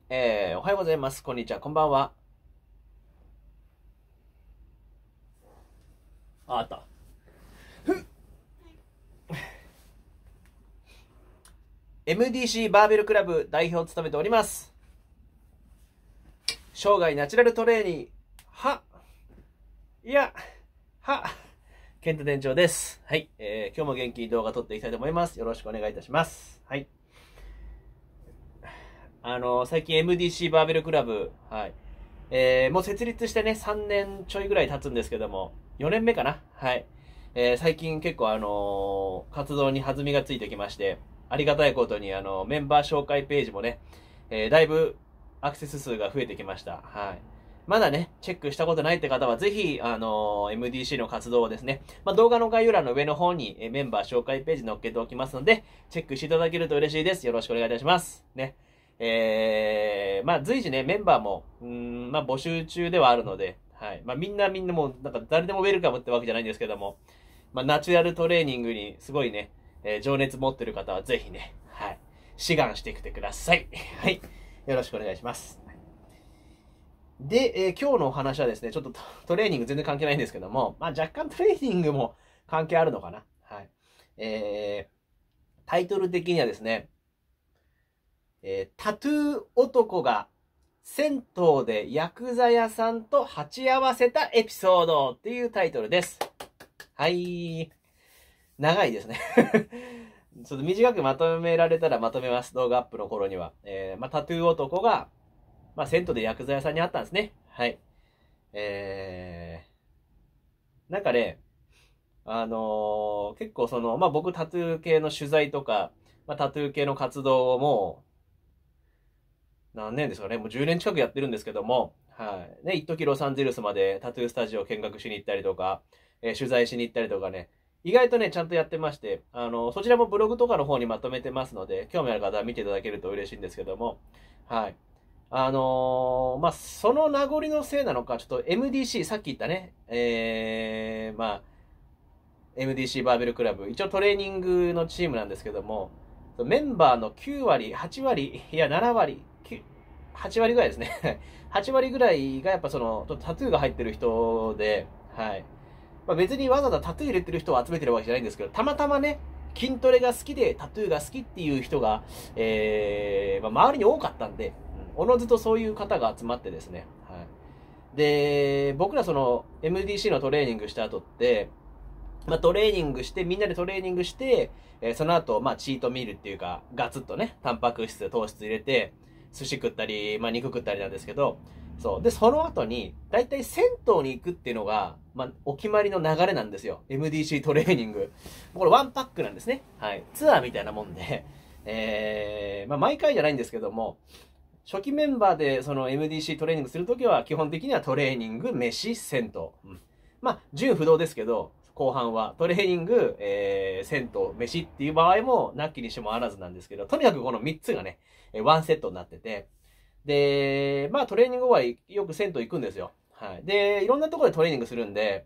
おはようございます。こんにちは。こんばんは。あった。MDC バーベルクラブ代表を務めております。生涯ナチュラルトレーニー、ケント店長です。はい、今日も元気に動画撮っていきたいと思います。よろしくお願いいたします。はい。最近 MDC バーベルクラブ、はい。もう設立してね、3年ちょいぐらい経つんですけども、4年目かな。はい。最近結構活動に弾みがついてきまして、ありがたいことにメンバー紹介ページもね、だいぶアクセス数が増えてきました。はい。まだね、チェックしたことないって方は、ぜひ、MDC の活動をですね、動画の概要欄の上の方に、メンバー紹介ページ載っけておきますので、チェックしていただけると嬉しいです。よろしくお願いいたします。ね。随時ね、メンバーも、募集中ではあるので、はい。みんなもう、なんか誰でもウェルカムってわけじゃないんですけども、ナチュラルトレーニングにすごいね、情熱持ってる方はぜひね、はい。志願してきてください。はい。よろしくお願いします。で、今日のお話はですね、ちょっとトレーニング全然関係ないんですけども、若干トレーニングも関係あるのかな。はい。タイトル的にはですね、タトゥー男が銭湯でヤクザ屋さんと鉢合わせたエピソードっていうタイトルです。はい。長いですね。ちょっと短くまとめられたらまとめます。動画アップの頃には。タトゥー男が、銭湯でヤクザ屋さんに会ったんですね。はい。なんかね、結構僕タトゥー系の取材とか、タトゥー系の活動をもう、何年ですかね、もう10年近くやってるんですけども、はい。ね、一時ロサンゼルスまでタトゥースタジオを見学しに行ったりとか、取材しに行ったりとかね、意外とね、ちゃんとやってまして、そちらもブログとかの方にまとめてますので、興味ある方は見ていただけると嬉しいんですけども、はい。その名残のせいなのか、ちょっと MDC、さっき言ったね、MDC バーベルクラブ、一応トレーニングのチームなんですけども、メンバーの9割、8割、いや7割、8割ぐらいですね。8割ぐらいがやっぱタトゥーが入ってる人で、はい。別にわざわざタトゥー入れてる人を集めてるわけじゃないんですけど、たまたまね、筋トレが好きでタトゥーが好きっていう人が、周りに多かったんで、おのずとそういう方が集まってですね、はい。で、僕らMDC のトレーニングした後って、トレーニングして、みんなでトレーニングして、その後、チートミールっていうか、ガツッとね、タンパク質、糖質入れて、寿司食ったり、肉食ったりなんですけど、そう。で、その後に、だいたい銭湯に行くっていうのが、お決まりの流れなんですよ。MDC トレーニング。これワンパックなんですね。はい。ツアーみたいなもんで、毎回じゃないんですけども、初期メンバーでMDC トレーニングするときは、基本的にはトレーニング、飯、銭湯。純不動ですけど、後半はトレーニング、銭湯、飯っていう場合も、なきにしもあらずなんですけど、とにかくこの3つがね、ワンセットになってて、で、トレーニング終わり、よく銭湯行くんですよ。はい。で、いろんなところでトレーニングするんで、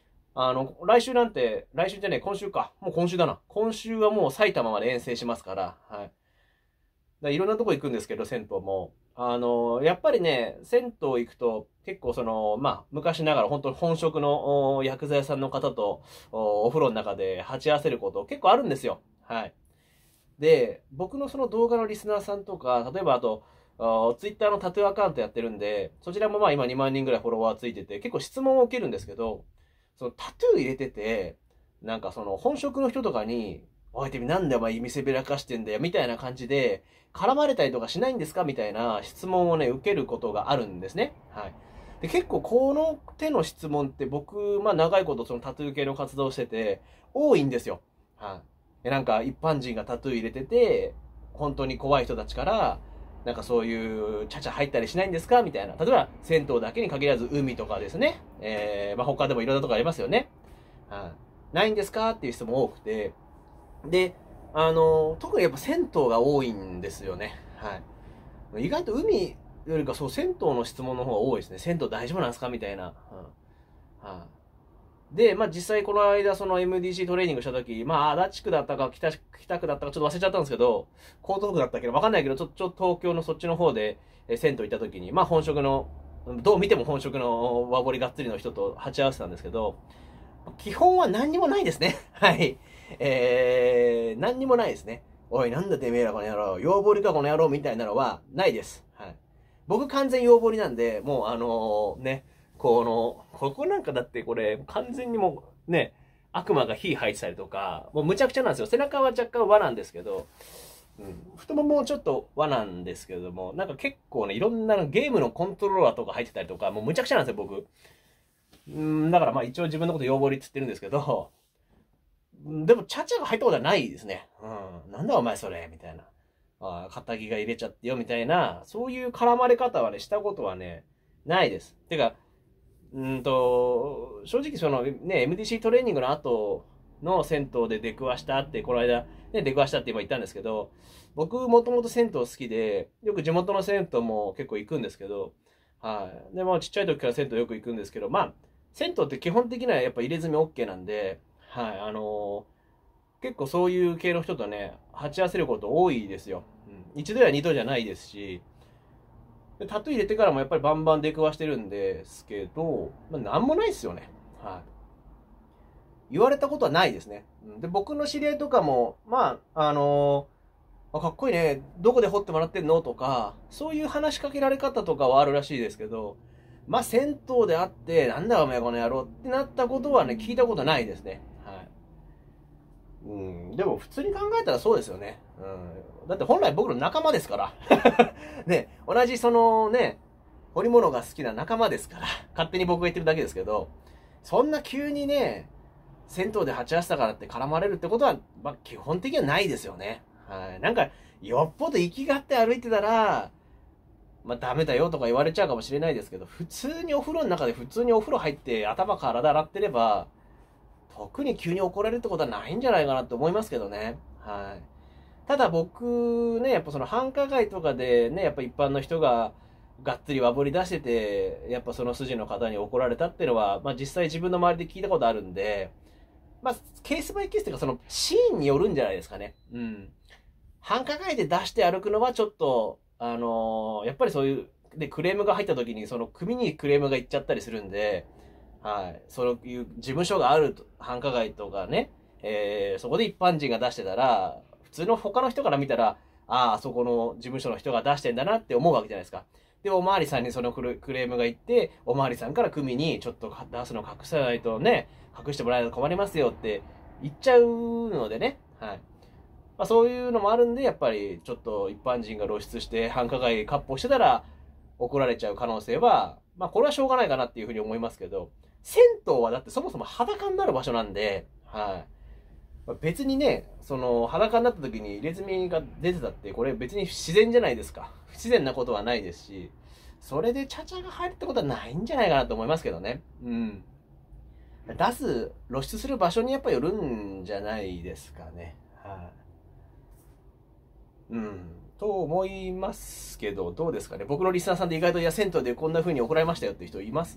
来週じゃねえ、今週か。もう今週だな。今週はもう埼玉まで遠征しますから、はい。いろんなとこ行くんですけど、銭湯も。やっぱりね、銭湯行くと、結構昔ながら本当に本職の薬剤屋さんの方とお風呂の中で鉢合わせること結構あるんですよ。はい。で、僕のその動画のリスナーさんとか、例えばあと、ツイッターのタトゥーアカウントやってるんで、そちらも今2万人ぐらいフォロワーついてて、結構質問を受けるんですけど、そのタトゥー入れてて、なんか本職の人とかに、おいてみなんでお前見せびらかしてんだよ、みたいな感じで、絡まれたりとかしないんですかみたいな質問をね、受けることがあるんですね。はい。で、結構この手の質問って僕、長いことそのタトゥー系の活動をしてて、多いんですよ。はい。で、なんか一般人がタトゥー入れてて、本当に怖い人たちから、なんかそういうちゃちゃ入ったりしないんですかみたいな。例えば、銭湯だけに限らず海とかですね。他でもいろんなとこありますよね。はい。ないんですかっていう人も多くて。で、特にやっぱ銭湯が多いんですよね。はい。意外と海よりか銭湯の質問の方が多いですね。銭湯大丈夫なんですかみたいな。はい。 で、まあ実際この間その MDC トレーニングした時、まあ足立区だったか北区だったかちょっと忘れちゃったんですけど、江東区だったけどわかんないけど、ちょっと東京のそっちの方で銭湯行った時に、まあ本職の、どう見ても本職の和彫りがっつりの人と鉢合わせたんですけど、基本は何にもないですね。はい。何にもないですね。おい、なんだてめえらこの野郎、洋彫りかこの野郎みたいなのはないです。はい。僕完全洋彫りなんで、もうね、ここなんかだってこれ、完全にもうね、悪魔が火吐いてたりとか、もうむちゃくちゃなんですよ。背中は若干和なんですけど、太もももちょっと和なんですけれども、なんか結構ね、いろんなゲームのコントローラーとか入ってたりとか、もうむちゃくちゃなんですよ、僕。だからまあ一応自分のこと洋彫りって言ってるんですけど、でも、チャチャが入ったことはないですね。なんだお前それみたいな。肩着が入れちゃってよみたいな、そういう絡まれ方はね、したことはね、ないです。てか、正直そのね、MDC トレーニングの後の銭湯で出くわしたって、この間、ね、出くわしたって今言ったんですけど、僕もともと銭湯好きで、よく地元の銭湯も結構行くんですけど、はい。でもちっちゃい時から銭湯よく行くんですけど、まあ、銭湯って基本的にはやっぱ入れ墨 OK なんで、はい、結構そういう系の人とね、鉢合わせること多いですよ。一度や二度じゃないですし、タトゥー入れてからもやっぱりバンバン出くわしてるんですけど、まあ、なんもないですよね。はい。言われたことはないですね。で、僕の知り合いとかも、まあ、かっこいいね、どこで掘ってもらってんのとか、そういう話しかけられ方とかはあるらしいですけど、まあ、銭湯であって、なんだお前この野郎ってなったことはね、聞いたことないですね。はい。でも普通に考えたらそうですよね。だって本来僕の仲間ですから。ね、同じそのね、彫り物が好きな仲間ですから。勝手に僕が言ってるだけですけど、そんな急にね、銭湯で鉢合わせたからって絡まれるってことは、まあ基本的にはないですよね。はい。なんか、よっぽど息があって歩いてたら、まあダメだよとか言われちゃうかもしれないですけど、普通にお風呂の中で普通にお風呂入って頭体洗ってれば、特に急に怒られるってことはないんじゃないかなって思いますけどね。はい。ただ僕ね、やっぱその繁華街とかでね、やっぱ一般の人ががっつり和彫り出してて、やっぱその筋の方に怒られたっていうのは、まあ実際自分の周りで聞いたことあるんで、まあケースバイケースというかそのシーンによるんじゃないですかね。繁華街で出して歩くのはちょっと、やっぱりそういう、で、クレームが入った時にその組にクレームがいっちゃったりするんで、はい。そういう事務所がある繁華街とかね、そこで一般人が出してたら、普通の他の人から見たら、あそこの事務所の人が出してんだなって思うわけじゃないですか。で、おまわりさんにそのクレームが言って、おまわりさんから組にちょっと出すの隠さないとね、隠してもらえないと困りますよって言っちゃうのでね。はい。まあ、そういうのもあるんで、やっぱりちょっと一般人が露出して繁華街割烹してたら怒られちゃう可能性は、まあこれはしょうがないかなっていうふうに思いますけど、銭湯はだってそもそも裸になる場所なんで、はい。別にね、その裸になった時に入れ墨が出てたって、これ別に自然じゃないですか。不自然なことはないですし、それでチャチャが入るってことはないんじゃないかなと思いますけどね。露出する場所にやっぱよるんじゃないですかね。はい。と思いますけど、どうですかね。僕のリスナーさんで意外と、いや、銭湯でこんな風に怒られましたよっていう人います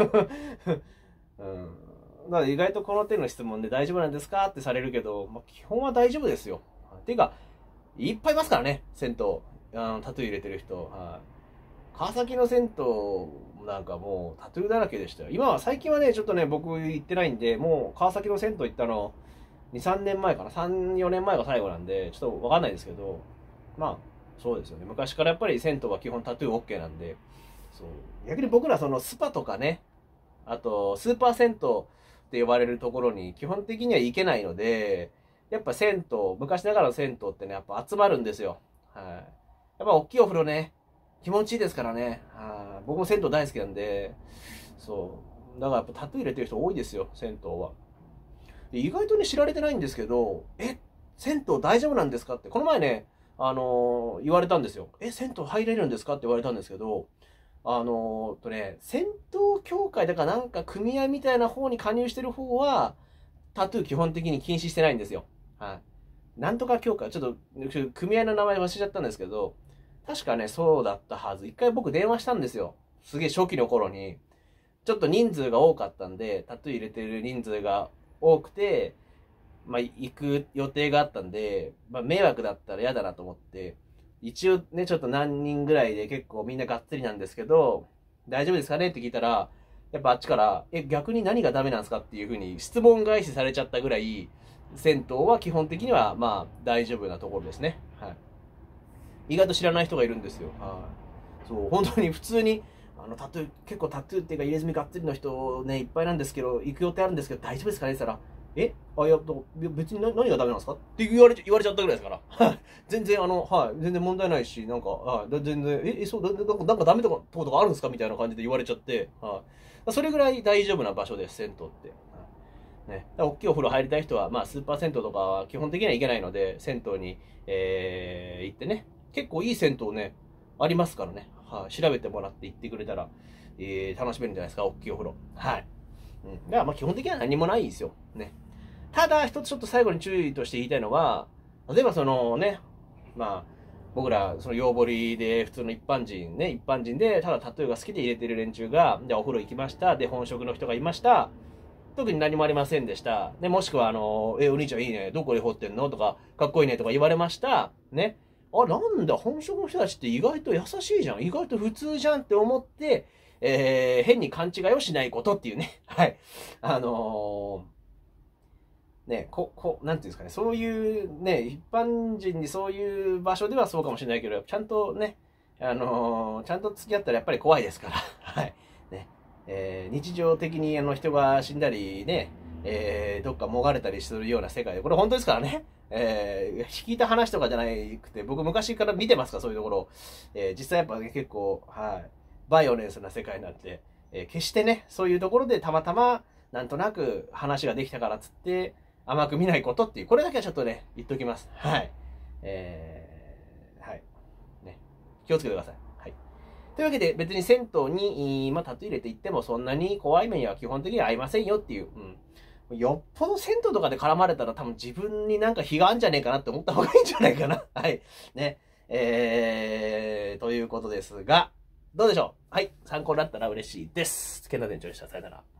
だから意外とこの手の質問で大丈夫なんですかってされるけど、まあ、基本は大丈夫ですよ。ていうか、いっぱいいますからね、銭湯。タトゥー入れてる人。はい。川崎の銭湯なんかもうタトゥーだらけでしたよ。最近はね、ちょっとね、僕行ってないんで、もう川崎の銭湯行ったの、2、3年前かな。3、4年前が最後なんで、ちょっとわかんないですけど、まあ、そうですよね。昔からやっぱり銭湯は基本タトゥー OK なんで、そう。逆に僕らそのスパとかね、あと、スーパー銭湯って呼ばれるところに基本的には行けないので、やっぱ銭湯、昔ながらの銭湯ってね、やっぱ集まるんですよ。はい。やっぱ大きいお風呂ね、気持ちいいですからね。はい。僕も銭湯大好きなんで、そう。だからやっぱタトゥー入れてる人多いですよ、銭湯は。で意外とね、知られてないんですけど、銭湯大丈夫なんですかって、この前ね、言われたんですよ。銭湯入れるんですかって言われたんですけど、銭湯協会だからなんか組合みたいな方に加入してる方は、タトゥー基本的に禁止してないんですよ。はい。なんとか協会、ちょっと、組合の名前忘れちゃったんですけど、確かね、そうだったはず。一回僕電話したんですよ。すげえ初期の頃に。 ちょっと人数が多かったんで、タトゥー入れてる人数が多くて、まあ、行く予定があったんで、まあ、迷惑だったら嫌だなと思って、一応ね、ちょっと何人ぐらいで結構みんながっつりなんですけど、大丈夫ですかねって聞いたら、やっぱあっちから、逆に何がダメなんですかっていうふうに質問返しされちゃったぐらい、銭湯は基本的にはまあ大丈夫なところですね。はい。意外と知らない人がいるんですよ。はい。そう、本当に普通に、タトゥー、結構タトゥーっていうか入れ墨がっつりの人ね、いっぱいなんですけど、行く予定あるんですけど大丈夫ですかねって言ったら、いや、別に何がダメなんですかって言われちゃったぐらいですから。全然はい、全然問題ないし、なんか、はい、全然、そう、なんかダメとか、ことがあるんですかみたいな感じで言われちゃって、はい。それぐらい大丈夫な場所です、銭湯って。ね、大きいお風呂入りたい人は、まあ、スーパー銭湯とかは基本的には行けないので、銭湯に、行ってね、結構いい銭湯ね、ありますからね、はい、調べてもらって行ってくれたら、楽しめるんじゃないですか、大きいお風呂。はい。うん。だから、まあ、基本的には何もないんですよ。ね。ただ、一つちょっと最後に注意として言いたいのは、例えばそのね、まあ、僕ら、その洋彫りで普通の一般人ね、一般人で、ただタトゥーが好きで入れてる連中が、で、お風呂行きました。で、本職の人がいました。特に何もありませんでした。で、もしくは、お兄ちゃんいいね。どこで彫ってんのとか、かっこいいねとか言われました。ね。なんだ、本職の人たちって意外と優しいじゃん。意外と普通じゃんって思って、変に勘違いをしないことっていうね。はい。ね、なんていうんですかね、そういうね、一般人にそういう場所ではそうかもしれないけど、ちゃんとね、ちゃんと付き合ったらやっぱり怖いですから、はい。ね、日常的に人が死んだりね、どっかもがれたりするような世界で、これ本当ですからね、聞いた話とかじゃなくて、僕昔から見てますから、そういうところ。実際やっぱ、ね、結構、はい、バイオレンスな世界になって、決してね、そういうところでたまたま、なんとなく話ができたからっつって、甘く見ないことっていう、これだけはちょっとね、言っときます。はい。はい。ね。気をつけてください。はい。というわけで、別に銭湯に、タトゥー入れていっても、そんなに怖い目には基本的には合いませんよっていう。うん。よっぽど銭湯とかで絡まれたら多分自分になんか非があるんじゃねえかなって思った方がいいんじゃないかな。はい。ね。ということですが、どうでしょう。はい。参考になったら嬉しいです。健太店長でした。さよなら。